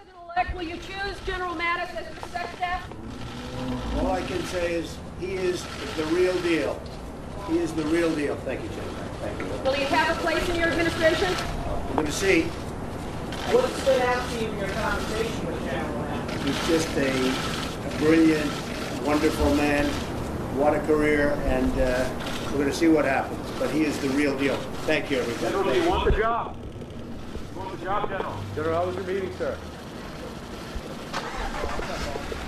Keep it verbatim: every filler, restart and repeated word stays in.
President-elect, will you choose General Mattis as your secretary? All I can say is he is the real deal. He is the real deal. Thank you, Jim. Thank you. Will he have a place in your administration? We're going to see. What stood out to you in your conversation with General Mattis? He's just a, a brilliant, wonderful man. What a career, and uh, we're going to see what happens. But he is the real deal. Thank you, everybody. General, do you want the job? You want the job, General? General, how was your meeting, sir?